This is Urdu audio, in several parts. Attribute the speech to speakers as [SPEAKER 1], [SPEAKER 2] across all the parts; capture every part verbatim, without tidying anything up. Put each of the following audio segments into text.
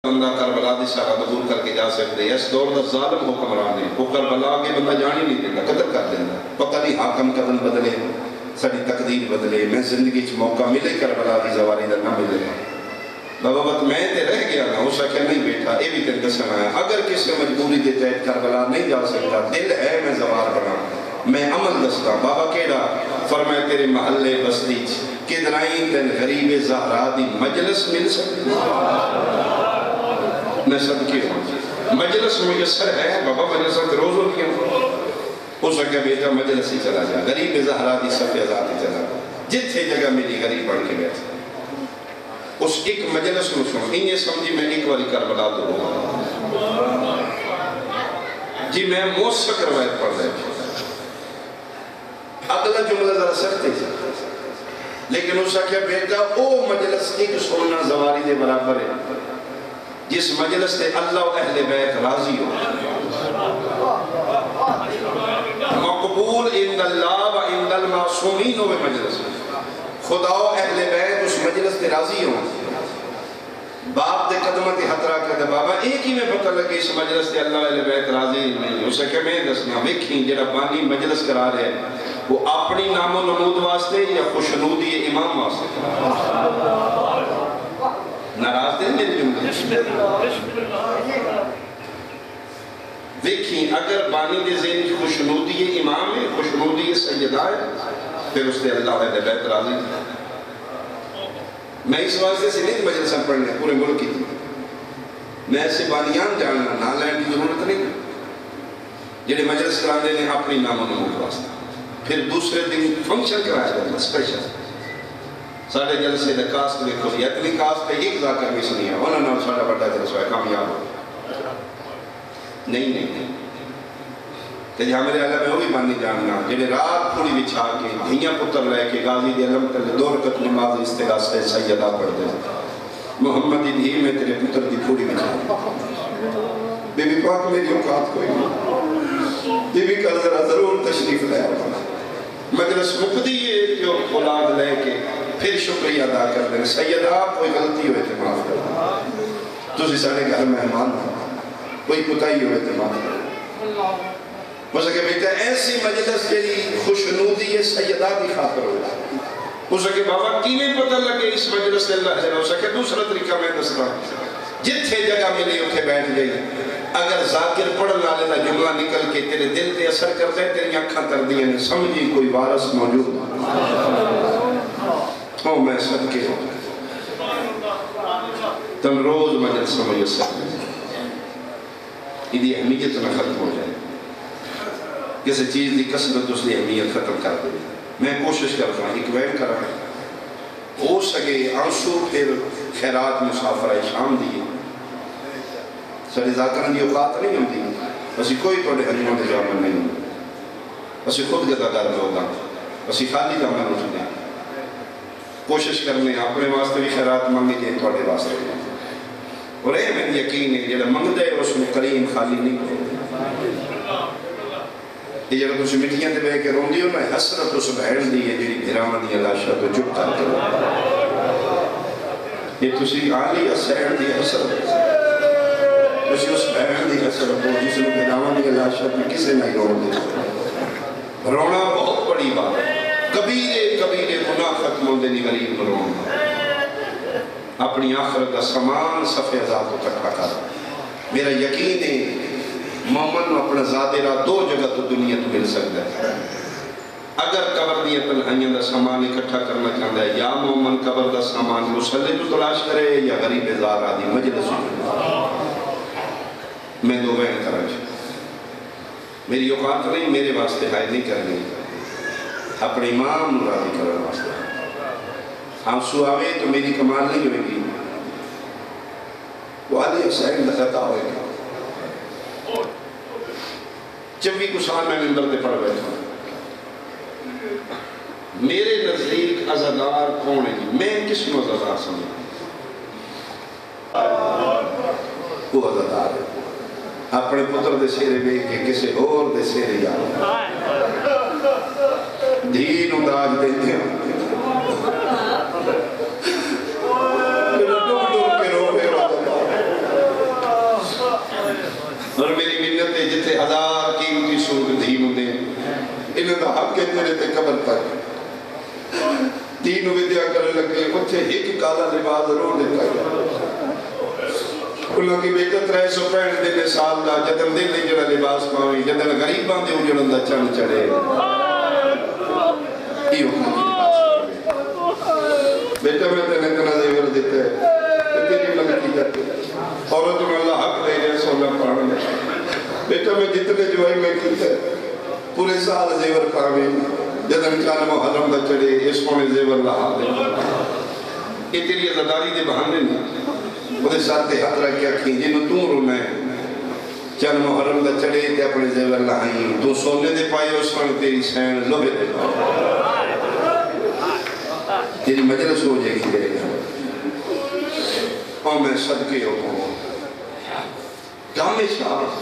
[SPEAKER 1] بندہ کربلا دی سارا دبور کر کے جا سکتے ہیں. اس دور دا ظالم حکمران ہے. وہ کربلا کے بندہ جان ہی نہیں دیتا, قدر کر دینا. پتہ نہیں حاکم قدم بدلے, ساری تقدیر بدلے. میں زندگی چ موقع ملے کربلا دی زواری دا نہ ملے. بابا بات میں تے رہ گیا نا, اس آکھیا نہیں بیٹا اے بھی تیرے دسنا ہے. اگر کسی مجبوری دے تحت کربلا نہیں جا سکتا, دل ہے میں زوار بنا, میں عمل دستا. بابا کیڑا؟ فرمایا تیرے محلے بستی کدرائیں تین غریب زہرا دی مجلس مل سکتی. میں صدقے ہوں مجلس میسر ہے بابا, مجلس روز ہوتی ہیں. اس وقت بیٹا مجلس ہی چلا جا, غریب زہرا دی صفحہ ذاتی چلا جا, جتھے جگہ میری غریب پڑھ کے بیٹھا. اس ایک مجلس میں سنو, انہیں سمجھی میں ایک واری کربلا دو ہوں جی. میں موسیق روایت پڑھ رہے تھے. اگلا جملہ ذرا سکتے تھے, لیکن اس کا کیا بیٹا او مجلس ایک سننا زواری دے برابر ہے جس مجلس سے اللہ و اہل بیت راضی ہو. مقبول عند اللہ و عند المعصومین ہوئے مجلس, خدا و اہل بیت اس مجلس سے راضی ہوں. باپ دے قدمت حضرہ کہتے بابا ایک ہی میں پتہ لگے اس مجلس سے اللہ و اہل بیت راضی نہیں. اسے کہ میں دسنا ویکھیں جڑا بانی مجلس کرا رہے وہ اپنی نام و نمود واسطے یا خوشنودی امام واسطے ناراض دیں میرے جملے. دیکھیں اگر بانی دے ذہن کی خوشنودی امام ہے, خوشنودی سیدہ ہے, پھر اس نے اللہ علیہ بیت راضی. میں اس واسطے سے نہیں مجلسہ پڑھنے پورے ملک کی تھی, میں ایسے بانیان جاننا نہ لائن کی ضرورت نہیں. جنہیں مجلس کرانے نے اپنی نام و نمود واسطہ, پھر دوسرے دن فنکشن کرایا جاتا اسپیشل. ساڑھے جلسے دے کاسٹ میں کھولی, اتنی کاسٹ پہ ایک ذاکر بھی سنی ہے, انہوں نے ساڑھا بڑھا جلسہ ہے کامیاب ہو. نہیں نہیں نہیں کہ جہاں میرے اللہ میں وہ بھی مانی جاننا جنہیں رات پوری بچھا کے دھیاں پتر لے کے غازی دے علم کر لے دو رکت نماز استغاث سے سیدہ پڑھ دے. محمدی دھی میں تیرے پتر دی پوری بچھا. بی بی پاک میری اوقات کوئی نہیں, بی بی کا ذرا ضرور تشریف لے آتا. مجلس مقدی ہے جو اولاد لے کے پھر شکریہ ادا کر دیں. سیدہ کوئی غلطی ہوئے تھے معاف کر دیں, تو اسی سارے گھر مہمان ہو, کوئی کتائی ہوئے تھے معاف کر دیں. وہ سکے بیٹا ایسی مجلس جیلی خوشنودی ہے سیدہ دی خاطر ہوئے. وہ سکے بابا کینے پتہ لگے اس مجلس سے اللہ ہے. وہ سکے دوسرا طریقہ میں دستا, جتھے جگہ ملی اتھے بیٹھ گئی. اگر ذاکر پڑھ لالے دا جملہ نکل کے تیرے دل تے اثر کر دے, تیری اکھاں کر دیئے نے سمجھی کوئی وارث موجود او میں صدقے ہوں. تم روز مجلس سمجھ سکتے یہ اہمیت نہ ختم ہو جائے. کسی چیز دی کثرت اس دی اہمیت ختم کر دے. میں کوشش کرتا ہوں ایک ویم کر رہا ہوں ہو سکے آنسو پھر خیرات مسافرہ شام دی ساری ذاکران دی اوقات نہیں ہوتی. اسی کوئی توڑے حجموں دے جامن نہیں, اسی خود گدا کر میں ہوگا, اسی خالی جامن اٹھ دیں. کوشش کرنے اپنے واسطے بھی خیرات مانگی دیں توڑے واسطے. اور اے میں یقین ہے جڑا منگ دے اس میں کریم خالی نہیں کرے. یہ جڑا تُسی مٹیاں دے بے کے رون دیو نا, حسرت اس بہن دی ہے جڑی بھیران دی لاشا تو جب کر کے یہ تُسی آلی اسیر دی حسرت تُسی اس بہن دی حسرت ہو جس نے بھیران دی لاشا تو کسے نہیں رون دی. رونا بہت بڑی بات ہے. کبیرے کبیرے گناہ ختم ہوں دینی غریب رونا, اپنی آخرت کا سامان صفحہ ذات کو کٹھا کر. میرا یقین ہے مومن اپنا زادرہ دو جگہ تو دنیا تو مل سکتا ہے. اگر قبر دیا تنہائیاں دا سامان اکٹھا کرنا چاہتا ہے, یا مومن قبر دا سامان مسلح تو تلاش کرے یا غریب زارہ دی مجلس میں دو بہن کرا چاہتا. میری اوقات نہیں, میرے واسطے حائد نہیں کرنی, اپنے امام راضی کرنے واسطے. آنسو آوے تو میری کمال نہیں ہوئے گی, وہ علی حسین دخطا ہوئے گا. جب بھی کچھ سال میں ممبر دے پڑھ بیٹھا, میرے نزدیک عزادار کون ہے جی؟ میں کس میں عزادار سمجھا؟ وہ عزادار ہے اپنے پتر دے سیرے بے کے کسے اور دے سیرے یاد دین اداج دے دیا میرا ڈوب ڈوب کے رو بے عزادار ہزار قیمتی سود دین دے انہوں دا حق کے تیرے تے قبر تک دین ودیا کرنے لگے اتھے ایک کالا لباس رو دیتا ہے انہوں کی بیٹا ترہ سو پینٹ دینے سال دا جدن دل نے جڑا لباس پاویں جدن غریب باندے ہو جڑن دا چڑھ چڑھے یہ ہوگا بیٹا میں تے نکنا زیور دیتا ہے تیری لگتی جاتے عورت میں اللہ حق دے رہے سولہ پڑھنے بیٹا میں جتنے جوائی میں کیتا ہے پورے سال زیور پاویں جدن چاند محرم دا چڑھے اس کونے زیور رہا دے یہ تیری عزداری دے بہانے نہیں وہ دے ساتھ ہاتھ رکھ کیا کھیں جنہوں توں رونا ہے چاند محرم دا چڑھے تے اپنے زیور لہائیں تو سونے دے پائے اس وقت تیری سین لوبے دے تیری مجلس ہو جائے گی تیرے گھر اور میں صدقے ہو کہوں کام شاہ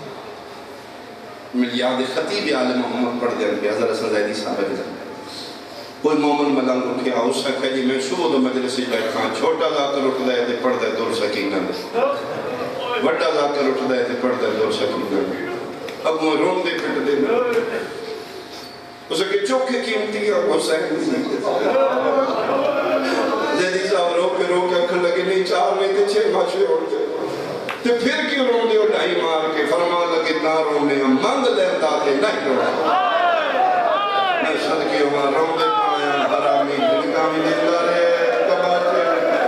[SPEAKER 1] میں یاد خطیب عالم محمد پڑھ دیا کہ حضرت سزیدی صاحب ہے کوئی مومن ملنگ اٹھیا اس سے کہا جی میں صبح دو مجلسی بیٹھا چھوٹا ذاکر اٹھ دائے تھے پڑھ دائے دور سکینہ دے بڑا ذاکر اٹھ دائے تھے پڑھ دائے دور سکینہ دے اب وہ رون دے پھٹ دے اسے کہ چوکے قیمتی اور حسین نہیں زیدی صاحب رو کے رو کے اکھر لگے نہیں چار میں تھے چھے ماشوے اٹھ جائے تو پھر کیوں رون دے ڈھائی مار کے فرما لگے نہ رونے منگ لیتا تھے نہیں رونے میں صدقے ہوا رون دے پایا حرامی دلکامی دلدہ رہے کباچے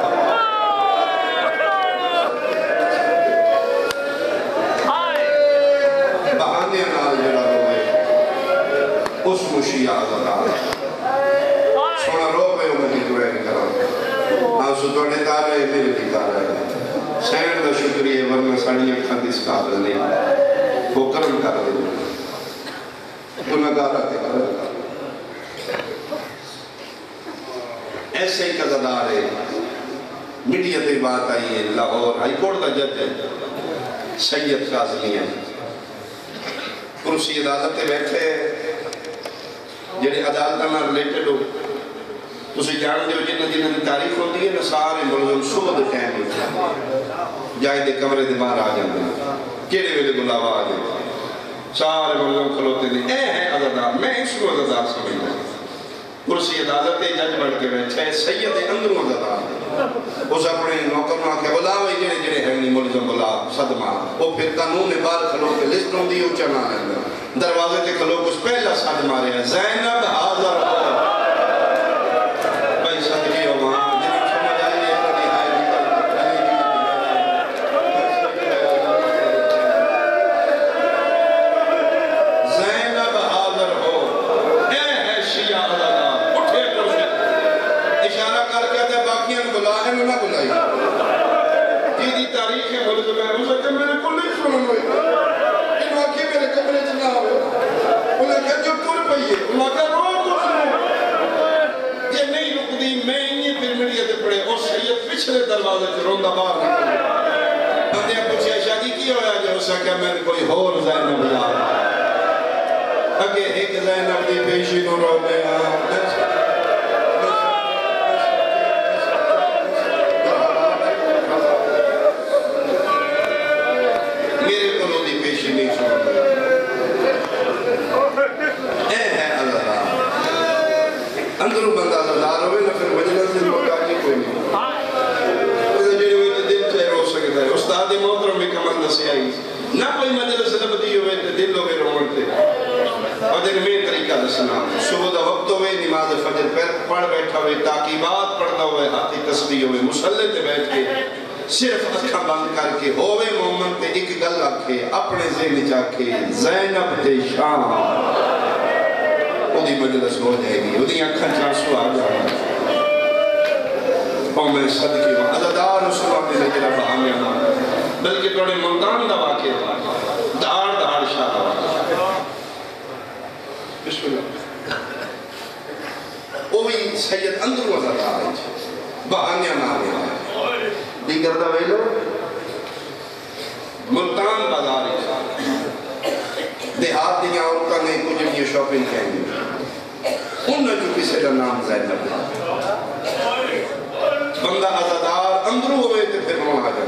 [SPEAKER 1] بہانے نال جڑا روئے اس مشیع آزادہ سونا رو پہ ہوں میں دعائیں کرا آنسو توڑے دارے میرے دکھا رہے سین دا شکریہ ورنہ ساڑیاں کھاندیس قابل نہیں وہ کرم کر دے انہاں گارا تے کرم ایسے ہی قضادار ہے میڈیا تے بات آئی ہے لاہور ہائی کورٹ دا جج ہے سید کاظمی ہے کرسی عدالت تے بیٹھے جڑے عدالتاں نال ریلیٹڈ ہو تسی جان دیو جنہ جنہ دی تاریخ ہوتی ہے نا سارے ملزم صبح دے ٹائم ہوتا جائے دے کمرے دے باہر آ جاندے کیڑے ویلے بلاوا آ جاندے سارے ملزم کھلوتے دے اے ہے عزادار میں اس کو عزادار سمجھتا کرسی عدالت جج بڑھ کے بیٹھے سید اندروں عزادار اس اپنے نوکر نہ کہ بلاوے جڑے جڑے ہیں نہیں ملزم بلا صدمہ وہ پھر قانون بار کھلو کے لسٹ ہوں دی اچھا نہ لیندے دروازے تے کھلو کچھ پہلا صدمہ رہے ہیں زینب حاضر ہو بھائی صدقی ہو وہاں جنہوں سمجھ آئیے تو نہائی زینب حاضر ہو اے ہے شیعہ عزادار اٹھے کرسے اشارہ کر کے دے باقیاں بلا انہوں نہ بلائی یہ دی تاریخ ہے ملزم ہے اسے کہ میرے کو نہیں سنن ہوئی ان واقعی میرے کمرے چنا ہوئے انہیں کہا جو تر پئیے انہیں کہا رو تو سنو یہ نہیں رک دی میں انہیں پھر میڈیا دے پڑے اور سید پچھلے دروازے سے روندہ باہر نکلے ہم نے پوچھا شادی کی ہویا جو اسے کہا میں نے کوئی اور زینب بلا اگے ایک زینب دی پیشی نو رو میں میرے کلو دی پیشی نہیں سن اے ہے اللہ اندروں بندہ عزادار ہوئے نہ پھر مجلس دل مقامی کوئی نہیں اسے جڑے ہوئے دل چاہے رو سکتا ہے استاد محترم بھی کمال نسی آئی نہ کوئی مجلس لبدی ہوئے دل ہوئے رومڑتے اور دن میں طریقہ دسنا صبح دا وقت ہوئے نماز فجر پیر پڑھ بیٹھا ہوئے تاقیبات پڑھنا ہوئے ہاتھی تسبیح ہوئے مسلح تے بیٹھ کے صرف اکھا بند کر کے ہوئے مومن تے ایک گل رکھے اپنے ذہن جا کے زینب تے شام وہ دی مجلس ہو جائے گی وہ دی اکھا چانسو آ جائے اور میں صدقی ہوں عزادار رسول اللہ نے جرہ بہانے آنا بلکہ توڑے ملتان دا واقع دار دار شاہ دا واقع بسم اللہ وہ بھی سید اندر وزر آ رہے چھے بہانے آنا آئے دیگر دا ویلو ملتان بازار دیہات دیا عورتہ نے کچھ یہ شاپنگ کہیں گے ان نے جو کسی کا نام زینب بندہ عزادار اندروں ہوئے تھے پھر وہاں آ جائے